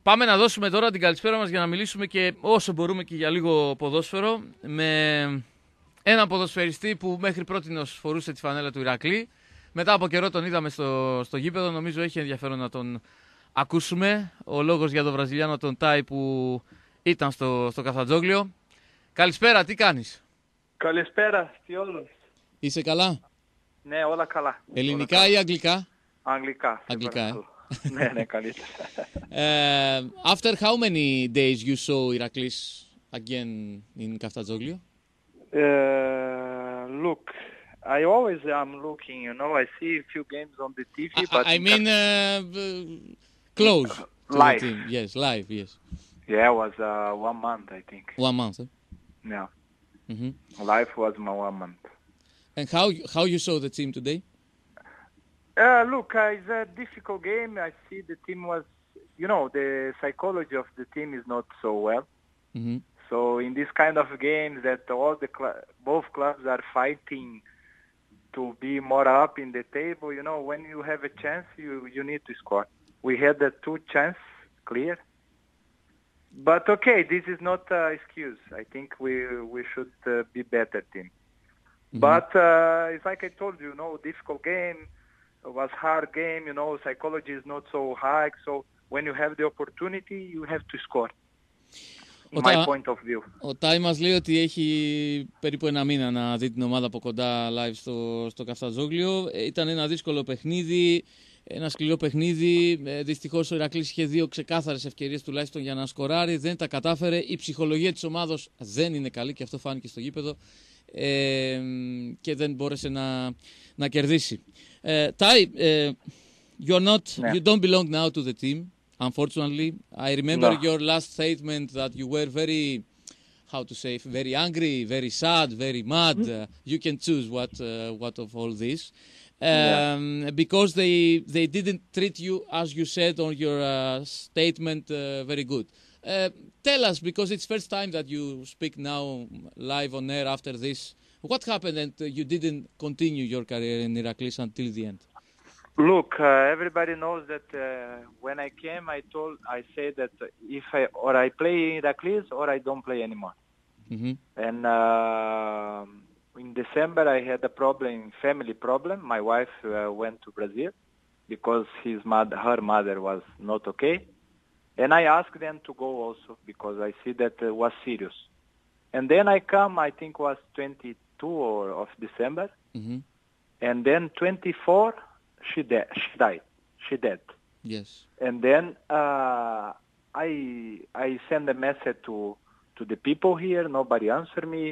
Πάμε να δώσουμε τώρα την καλησπέρα μας για να μιλήσουμε και όσο μπορούμε και για λίγο ποδόσφαιρο με έναν ποδοσφαιριστή που μέχρι πρότινος φορούσε τη φανέλα του Ηρακλή. Μετά από καιρό τον είδαμε στο γήπεδο, νομίζω έχει ενδιαφέρον να τον ακούσουμε. Ο λόγος για τον Βραζιλιάνο τον Τάι που ήταν στο Καφτατζόγλιο. Καλησπέρα, τι κάνεις? Καλησπέρα σε όλους. Είσαι καλά? Ναι, όλα καλά. Ελληνικά όλα ή αγγλικά? Αγγλικά. Αγγλικά, Ναι, καλύτερα. After how many days you saw Iraklis again in Kaftazoglio? Look, I always am looking, I see a few games on the TV, but I mean close to live. the team. Yes, live, yes. Yeah, it was 1 month, I think. 1 month. Yeah. Mm-hmm. Live was my 1 month. And how you saw the team today? Look, it's a difficult game. I see the team was, the psychology of the team is not so well. Mm-hmm. So in this kind of games that both clubs are fighting to be more up in the table, when you have a chance, you need to score. We had the 2 chances clear. But okay, this is not an excuse. I think we should be better team. Mm-hmm. But it's like I told you, difficult game. It was hard game, psychology is not so high. So when you have the opportunity, you have to score. In my point of view. Ο Τάι μας λέει ότι έχει περίπου 1 μήνα να δει την ομάδα από κοντά live στο Καφτατζόγλιο. Ήταν ένα δύσκολο παιχνίδι, ένα σκληρό παιχνίδι. Δυστυχώς ο Ηρακλής είχε 2 ξεκάθαρες ευκαιρίες τουλάχιστον για να σκοράρει. Δεν τα κατάφερε. Η ψυχολογία της ομάδος δεν είναι καλή και αυτό φάνηκε στο γήπεδο. Και δεν μπόρεσε να κερδίσει. Τάι, you don't belong now to the team. Unfortunately, I remember your last statement that you were very angry, very sad, very mad. You can choose what of all this. Because they didn't treat you, as you said on your statement, very good. Tell us, because it's first time that you speak now live on air after this, what happened and you didn't continue your career in Iraklis until the end? Look, everybody knows that when I came, I said that I play in Iraklis or I don't play anymore. Mm-hmm. And in December I had a family problem. My wife went to Brazil because her mother was not okay. And I asked them to go also because I see that it was serious. And then I come, I think was 22 of December. Mm-hmm. And then 24, she died. She dead. Yes. And then I send a message to the people here. Nobody answered me.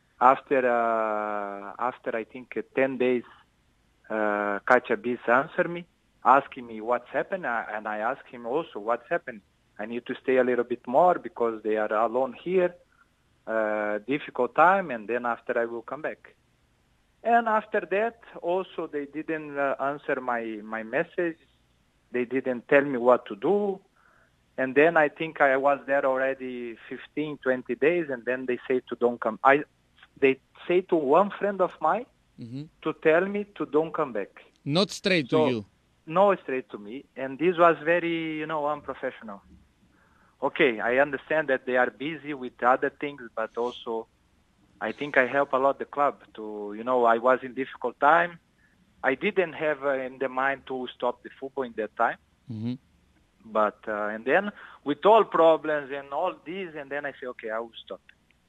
After I think 10 days, Kachabis answered me, asking me what's happened. And I asked him also what's happened. I need to stay a little bit more because they are alone here. Difficult time. And then after I will come back. And after that, also they didn't answer my message. They didn't tell me what to do. And then I think I was there already 15, 20 days, and then they say to don't come. They say to one friend of mine Mm-hmm. to tell me to don't come back. Not straight to you. No, straight to me. And this was very, unprofessional. Okay, I understand that they are busy with other things, but also I think I help a lot the club to, I was in difficult time. I didn't have in the mind to stop the football in that time. Mm-hmm. But, and then with all problems and all this, and then I say, okay, I will stop.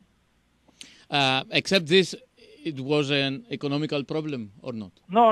Except this, it was an economical problem or not? No,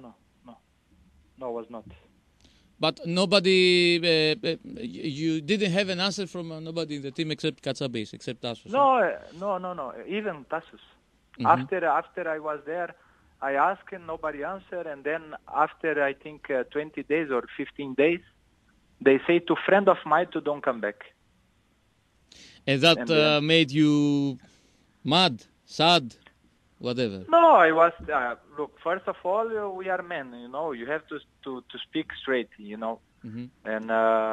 it was not. But nobody, you didn't have an answer from nobody in the team except Katsabis, except Tassos? No, even Tassos. Mm-hmm. After I was there, I asked and nobody answered. And then after, I think, 20 days or 15 days, they say to friend of mine to don't come back. And that made you mad, sad, whatever? No, I was, look, first of all, we are men, you have to speak straight, Mm-hmm. And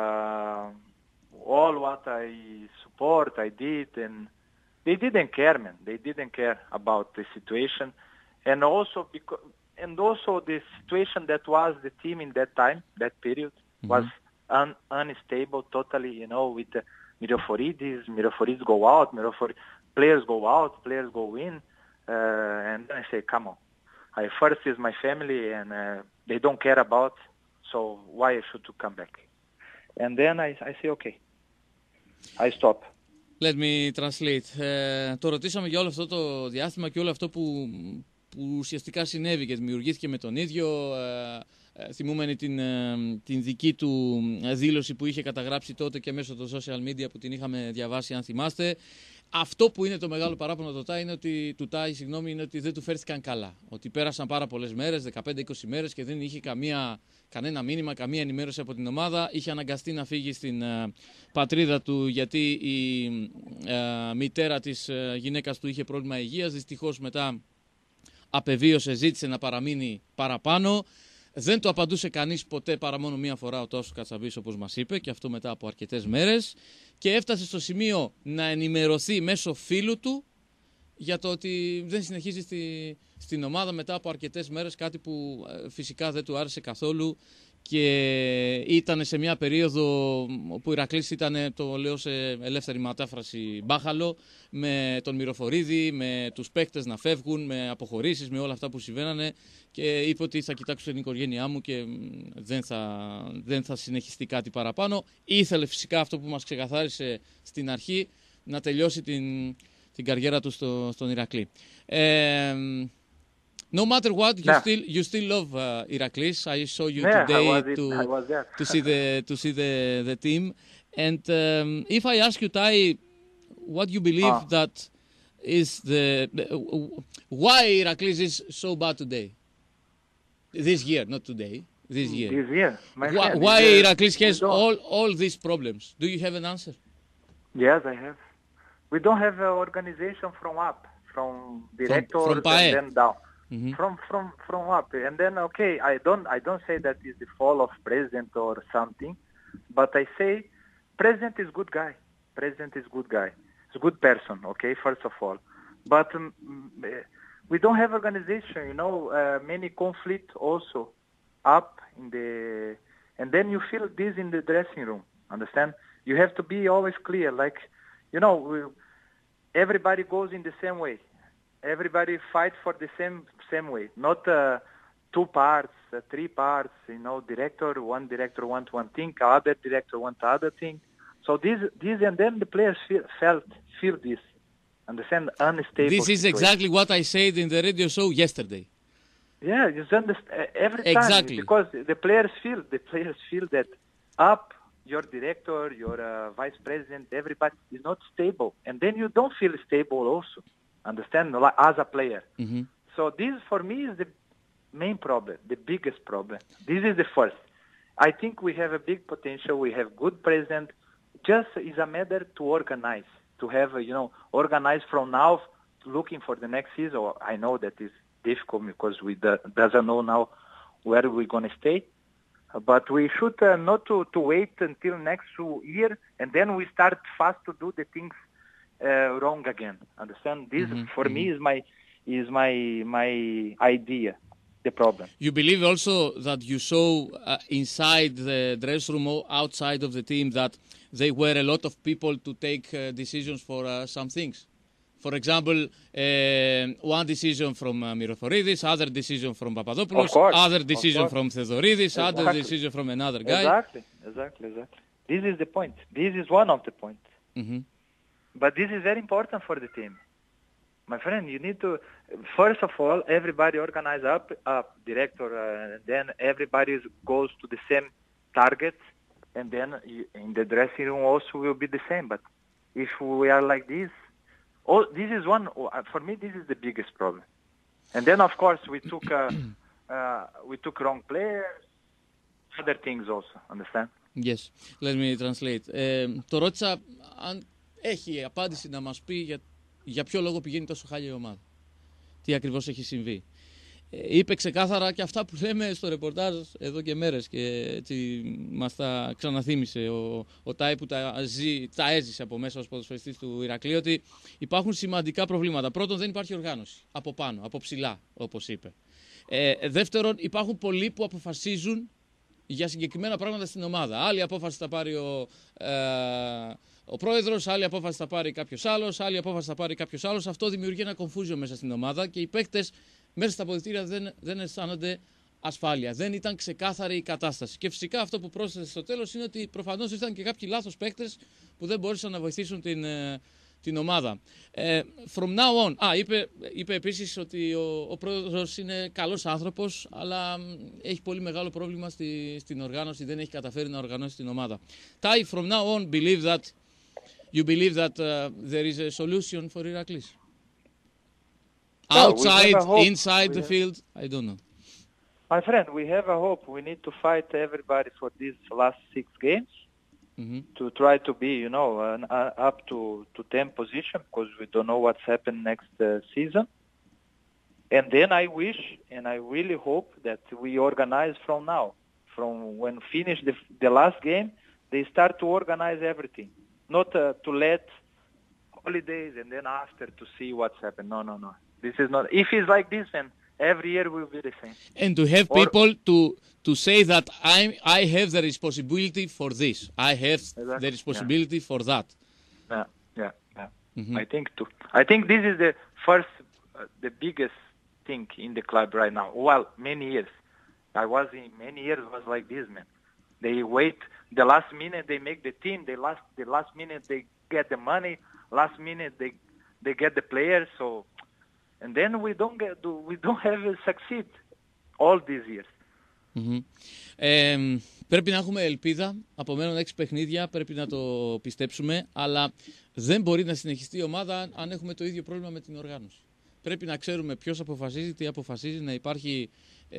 all what I support, I did, and they didn't care, man. They didn't care about the situation. And also the situation that was the team in that time, that period, Mm-hmm. was unstable totally, you know, with Miroforidis go out, players go out, players go in, and then I say, come on, first is my family, and they don't care about, so why I should to come back? And then I say, okay, I stop. Let me translate. Το ρωτήσαμε για όλο αυτό το διάστημα και όλο αυτό που ουσιαστικά συνέβη και δημιουργήθηκε με τον ίδιο. Θυμούμενη την δική του δήλωση που είχε καταγράψει τότε και μέσω των social media που την είχαμε διαβάσει, αν θυμάστε. Αυτό που είναι το μεγάλο παράπονο του Τάι είναι ότι δεν του φέρθηκαν καλά. Ότι πέρασαν πάρα πολλές μέρες, 15-20 μέρες και δεν είχε κανένα μήνυμα, καμία ενημέρωση από την ομάδα. Είχε αναγκαστεί να φύγει στην πατρίδα του γιατί η μητέρα της γυναίκας του είχε πρόβλημα υγείας. Δυστυχώς μετά απεβίωσε, ζήτησε να παραμείνει παραπάνω. Δεν το απαντούσε κανείς ποτέ παρά μόνο μία φορά ο Τάσος Κατσαβής, όπως μας είπε, και αυτό μετά από αρκετές μέρες. Και έφτασε στο σημείο να ενημερωθεί μέσω φίλου του για το ότι δεν συνεχίζει στην ομάδα μετά από αρκετές μέρες, κάτι που φυσικά δεν του άρεσε καθόλου και ήταν σε μια περίοδο όπου ο Ηρακλής ήταν, το λέω σε ελεύθερη μετάφραση, μπάχαλο, με τον Μυροφορίδη, με τους παίκτες να φεύγουν, με αποχωρήσεις, με όλα αυτά που συμβαίνανε και είπε ότι θα κοιτάξω την οικογένειά μου και δεν θα συνεχιστεί κάτι παραπάνω. Ήθελε φυσικά αυτό που μας ξεκαθάρισε στην αρχή, να τελειώσει την καριέρα του στον Ηρακλή. No matter what, you still love Iraklis. I saw you today to see the team. And if I ask you, Tai, what you believe that is why Iraklis is so bad today? This year, not today. This year. This year. Why Iraklis has all these problems? Do you have an answer? Yes, I have. We don't have an organization from up, from director and then down. Mm-hmm. From up, and then okay, I don't say that is the fault of president or something, but I say president is good guy. President is good guy. He's a good person. Okay, first of all, but we don't have organization. You know, many conflict also up in the, and then you feel this in the dressing room. Understand? You have to be always clear. Like, you know, everybody goes in the same way. Everybody fights for the same way, not two parts, three parts. You know, one director wants one thing, other director wants other thing. So this, and then the players feel this. Understand? Unstable. This is exactly what I said in the radio show yesterday. Yeah, you understand every time. Exactly. Because the players feel that up your director, your vice president, everybody is not stable, and then you don't feel stable also. Understand? As a player. Mm-hmm. So this for me is the main problem, the biggest problem. This is the first. I think we have a big potential. We have good president. Just is a matter to organize, to have, organize from now, looking for the next season. I know that is difficult because we doesn't know now where we're going to stay. But we should not to wait until next year, and then we start fast to do the things wrong again. Understand? This for me is my idea, the problem. You believe also that you saw inside the dressing room or outside of the team that there were a lot of people to take decisions for some things. For example, one decision from Miroforidis, other decision from Papadopoulos, other decision from Theodoridis, other decision from another guy. Exactly. This is the point. This is one of the points. Mm-hmm. But this is very important for the team. My friend, you need to, first of all, everybody organize up director, then everybody goes to the same targets, and then in the dressing room also will be the same. But if we are like this, this is one, for me, this is the biggest problem. And then, of course, we took wrong players, other things also, understand? Yes, let me translate. Το ρώτησα αν έχει απάντηση να μας πει για ποιο λόγο πηγαίνει τόσο χάλια η ομάδα. Τι ακριβώς έχει συμβεί. Είπε ξεκάθαρα και αυτά που λέμε στο ρεπορτάζ εδώ και μέρες και έτσι μας τα ξαναθύμισε ο Τάι που τα έζησε από μέσα ως ποδοσφαιριστής του Ηρακλή, ότι υπάρχουν σημαντικά προβλήματα. Πρώτον, δεν υπάρχει οργάνωση από πάνω, από ψηλά όπως είπε. Δεύτερον, υπάρχουν πολλοί που αποφασίζουν για συγκεκριμένα πράγματα στην ομάδα. Άλλη απόφαση θα πάρει ο πρόεδρος, άλλη απόφαση θα πάρει κάποιος άλλος, άλλη απόφαση θα πάρει κάποιος άλλος. Αυτό δημιουργεί ένα confusion μέσα στην ομάδα και οι παίκτες μέσα στα αποδυτήρια δεν αισθάνονται ασφάλεια. Δεν ήταν ξεκάθαρη η κατάσταση. Και φυσικά αυτό που πρόσθεσε στο τέλος είναι ότι προφανώς ήρθαν και κάποιοι λάθος παίκτες που δεν μπόρεσαν να βοηθήσουν την ομάδα. From now on, είπε επίσης ότι ο πρόεδρος είναι καλός άνθρωπος, αλλά έχει πολύ μεγάλο πρόβλημα στην οργάνωση, δεν έχει καταφέρει να οργανώσει την ομάδα. Tai, from now on, you believe that there is a solution for Iraklis? Outside, inside the field, I don't know. My friend, we have a hope. We need to fight everybody for these last 6 games. Mm-hmm. To try to be, up to 10 position, because we don't know what's happened next season. And then I wish and I really hope that we organize from now. From when finish the last game, they start to organize everything. Not to let holidays and then after to see what's happened. No. This is not. If it's like this, then every year will be the same. And to have people to say that I have the responsibility for this. I have the responsibility for that. Yeah. Mm-hmm. I think too. I think this is the first, the biggest thing in the club right now. Well, many years. Many years was like this, man. They wait the last minute, they make the team. The last minute they get the money. Last minute they get the players. So, and then we don't have succeed all these years. Mm-hmm. Πρέπει να έχουμε ελπίδα. Απομένουν 6 παιχνίδια, πρέπει να το πιστέψουμε. Αλλά δεν μπορεί να συνεχιστεί η ομάδα αν έχουμε το ίδιο πρόβλημα με την οργάνωση. Πρέπει να ξέρουμε ποιος αποφασίζει, τι αποφασίζει, να υπάρχει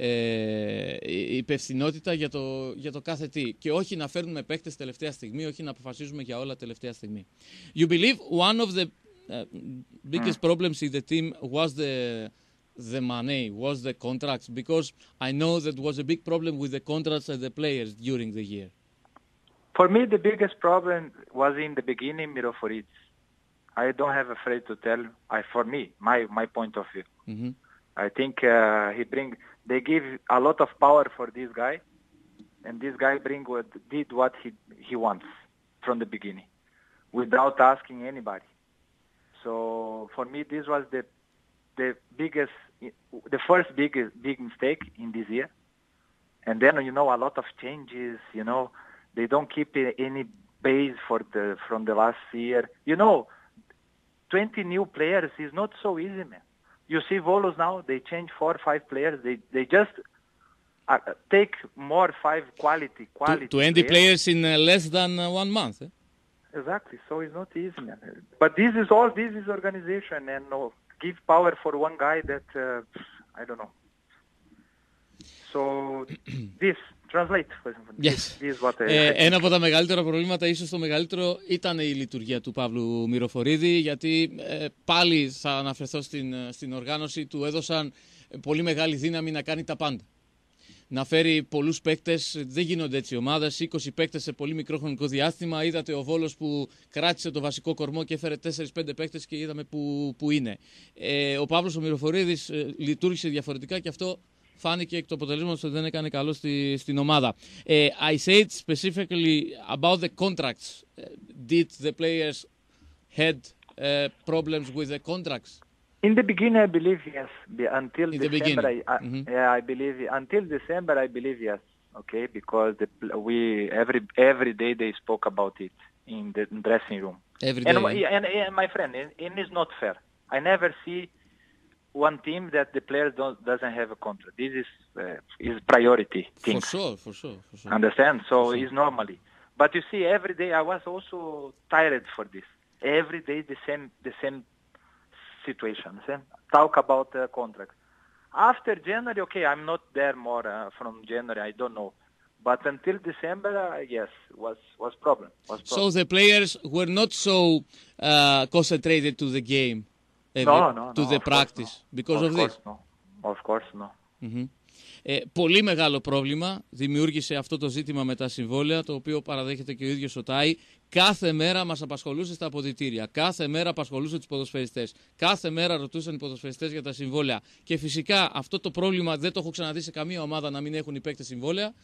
υπευθυνότητα για το κάθε τι. Και όχι να φέρνουμε παίκτες τελευταία στιγμή, όχι να αποφασίζουμε για όλα τελευταία στιγμή. You believe one of the biggest problems in the team was the money, was the contracts? Because I know that was a big problem with the contracts and the players during the year. For me, the biggest problem was in the beginning, Miroforidis. I don't have afraid to tell. For me, my point of view. Mm-hmm. I think they give a lot of power for this guy, and this guy did what he wants from the beginning, without asking anybody. So for me, this was the first big mistake in this year. And then a lot of changes. They don't keep any base from the last year. 20 new players is not so easy, man. You see Volos now, they change 4 or 5 players. They just take more 5 quality 20 players in less than 1 month. Exactly. So it's not easy, man. But this is organization, and give power for one guy that I don't know. So this translate. Yes. This is what ένα από τα μεγαλύτερα προβλήματα, ίσως το μεγαλύτερο, ήταν η λειτουργία του Παύλου Μυροφορίδη, γιατί πάλι θα αναφερθώ στην οργάνωση, του έδωσαν πολύ μεγάλη δύναμη να κάνει τα πάντα. Να φέρει πολλούς παίκτες, δεν γίνονται έτσι ομάδες, 20 παίκτες σε πολύ μικρό χρονικό διάστημα. Είδατε ο Βόλος που κράτησε το βασικό κορμό και έφερε 4-5 παίκτες και είδαμε που είναι. Ο Παύλος ο Μυροφορίδης λειτουργήσε διαφορετικά και αυτό φάνηκε εκ του αποτελέσματος ότι δεν έκανε καλό στην ομάδα. I said specifically about the contracts. Did the players had problems with the contracts? In the beginning, I believe yes. Until in December, I believe until December, I believe yes. Okay, because every day they spoke about it in the dressing room. Every day. And my friend, it is not fair. I never see one team that the players doesn't have a contract. This is priority thing. For sure. Understand? So it's normally. But you see, every day I was also tired for this. Every day the same situation. Talk about the contract. After January, okay, I'm not there more from January. I don't know. But until December, yes, was problem. So the players were not so concentrated to the game. To the practice because of this. Of course, no. Mm-hmm. Πολύ μεγάλο πρόβλημα δημιούργησε αυτό το ζήτημα με τα συμβόλαια, το οποίο παραδέχεται και ο ίδιος ο Tai. Κάθε μέρα μας απασχολούσε στα αποδυτήρια, κάθε μέρα απασχολούσε τους ποδοσφαιριστές, κάθε μέρα ρωτούσαν οι ποδοσφαιριστές για τα συμβόλαια. Και φυσικά αυτό το πρόβλημα δεν το έχω ξαναδεί σε καμία ομάδα να μην έχουν οι παίκτες συμβόλαια.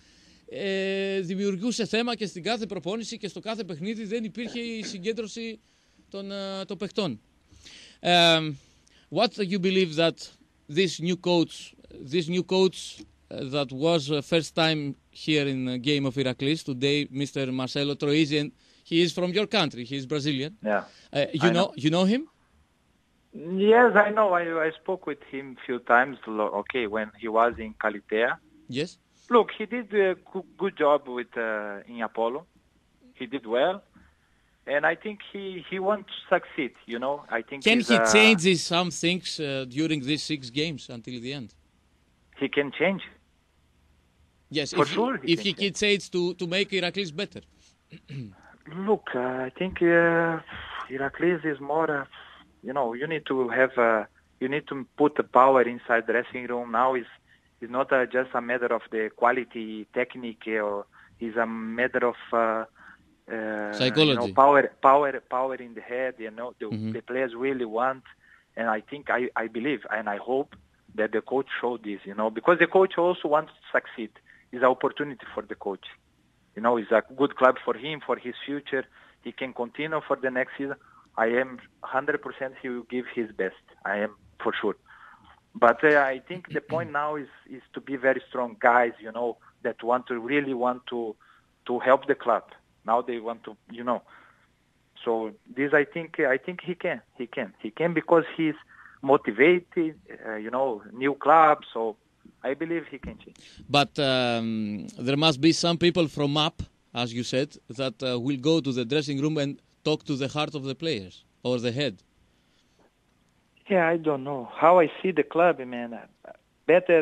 δημιουργούσε θέμα και στην κάθε προπόνηση και στο κάθε παιχνίδι δεν υπήρχε η συγκέντρωση των παιχτών. What do you believe that this new coach that was first time here in the game of Iraklis today, Mr. Marcelo Troisi, and he is from your country, he is Brazilian. Yeah. You know him? Yes, I know. I spoke with him a few times, okay, when he was in Kalitea. Yes. Look, he did a good job with in Apollo. He did well. And I think he wants to succeed, you know. I think Can he change some things during these 6 games until the end? He can change. Yes, For sure if he can change to make Iraklis better. Look, I think Iraklis is more, you know, you need to have, you need to put the power inside the dressing room. Now it's not just a matter of the quality, technique, or it's a matter of psychology. You know, power in the head. You know, the players really want, and I think I believe and I hope that the coach showed this. You know, because the coach also wants to succeed. It's an opportunity for the coach. You know, it's a good club for him, for his future. He can continue for the next season. I am 100% he will give his best. I am for sure. But I think the point now is to be very strong guys, you know, that really want to help the club. Now they want to, you know. So this I think he can because he's motivated, you know, new club. So I believe he can change. But there must be some people from up, as you said, that will go to the dressing room and talk to the heart of the players or the head. Yeah, I don't know how I see the club, man. Better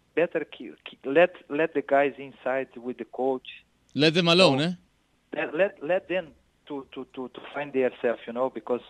let the guys inside with the coach. Let them alone, eh? Let them to find themselves, you know, because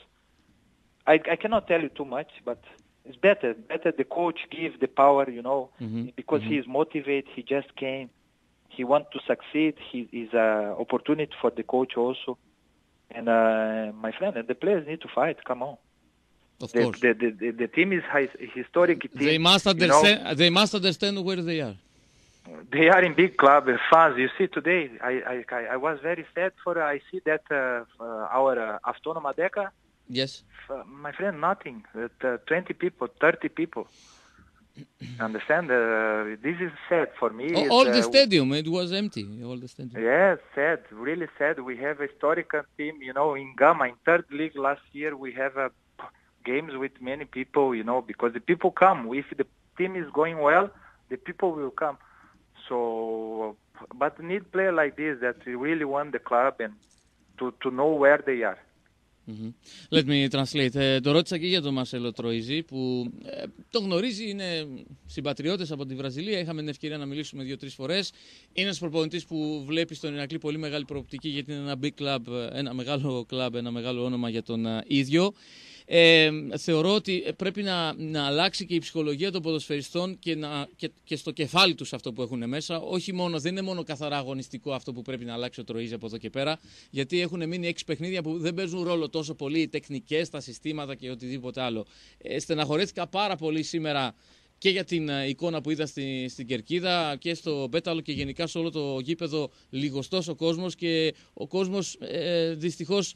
I cannot tell you too much, but it's better the coach give the power, you know, because he is motivated. He just came. He wants to succeed. He is an opportunity for the coach also. And my friend, the players need to fight. Come on. Of course. The team is historic team. They must understand where they are. They are in big club fans. You see today, I was very sad for. I see that our Autonoma Deca. Yes. My friend, nothing. 20 people, 30 people. Understand? This is sad for me. All the stadium, it was empty. All the stadium. Yes, sad. Really sad. We have a historical team, you know, in Gama, in third league last year. We have games with many people, you know, because the people come. If the team is going well, the people will come. So, but need player like this that really want the club and to know where they are. Let me translate. Το ρώτησα και για τον Μαρσέλο Τροίζη που τον γνωρίζει, είναι συμπατριώτες από τη Βραζιλία. Είχαμε την ευκαιρία να μιλήσουμε 2-3 φορές. Είναι ένας προπονητής που βλέπει στον Ηρακλή πολύ μεγάλη προοπτική γιατί είναι ένα big club, ένα μεγάλο club, ένα μεγάλο όνομα για τον ίδιο. Θεωρώ ότι πρέπει να αλλάξει και η ψυχολογία των ποδοσφαιριστών και στο κεφάλι τους αυτό που έχουν μέσα. Όχι μόνο, δεν είναι μόνο καθαρά αγωνιστικό αυτό που πρέπει να αλλάξει ο Τροίζη από εδώ και πέρα, γιατί έχουν μείνει 6 παιχνίδια που δεν παίζουν ρόλο τόσο πολύ οι τεχνικές, τα συστήματα και οτιδήποτε άλλο. Στεναχωρέθηκα πάρα πολύ σήμερα και για την εικόνα που είδα στην Κερκίδα και στο Πέταλο και γενικά σε όλο το γήπεδο, λιγοστός ο κόσμος και ο κόσμος δυστυχώς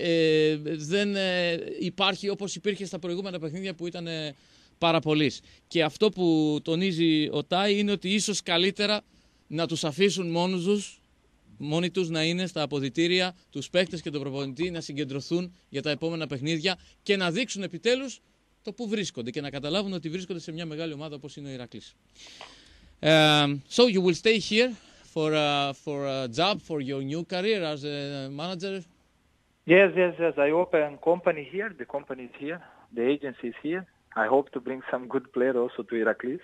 δεν υπάρχει όπως υπήρχε στα προηγούμενα παιχνίδια που ήταν πάρα πολλής. Και αυτό που τονίζει ο Τάι είναι ότι ίσως καλύτερα να τους αφήσουν μόνοι τους να είναι στα αποδυτήρια, τους παίκτες και τον προπονητή να συγκεντρωθούν για τα επόμενα παιχνίδια και να δείξουν επιτέλους το που βρίσκονται και να καταλάβουν ότι βρίσκονται σε μια μεγάλη ομάδα όπως είναι ο Ηρακλής. So you will stay here for a job for your new career as a manager? Yes. I open company here. The company is here. The agency is here. I hope to bring some good players also to Iraklis.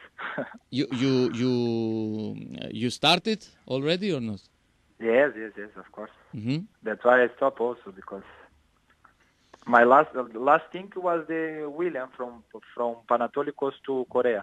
You started already or not? Yes, of course. That's why I stopped also because my last thing was the William from Panathinaikos to Korea.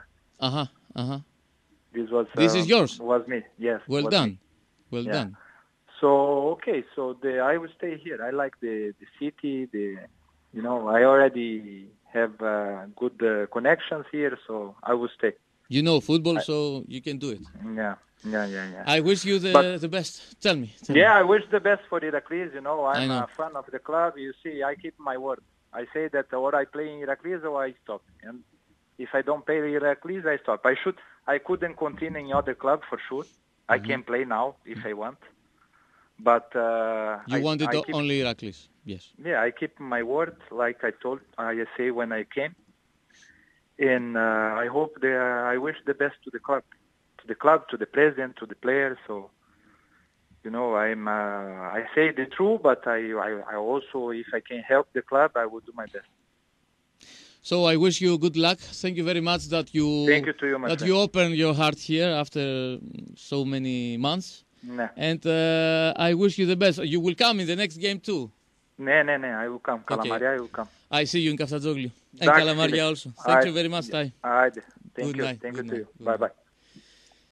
This is yours. Was me. Yes. Well done. Well done. So I will stay here. I like the city. I already have good connections here, so I will stay. You know football, so you can do it. Yeah. I wish you the best. Tell me. I wish the best for Iraklis. I I'm know. a fan of the club. You see, I keep my word. I say that or I play in Iraklis or I stop. And if I don't play Iraklis, I stop. I couldn't continue in other club for sure. I can play now if I want. But You wanted only Iraklis, yes. Yeah, I keep my word, like I say when I came. And I hope I wish the best to the club, to the president, to the players. So, I say the truth, but I also, if I can help the club, I will do my best. So I wish you good luck. Thank you very much Thank you to you, my friend. you opened your heart here after so many months. Nah. And I wish you the best. You will come in the next game too. No, I will come. Kalamaria, I will come. I see you in Kaftazoglou. And Kalamaria also. Thank you very much, Tai. Thank Good you. night. Thank Good you to night. you. Bye-bye.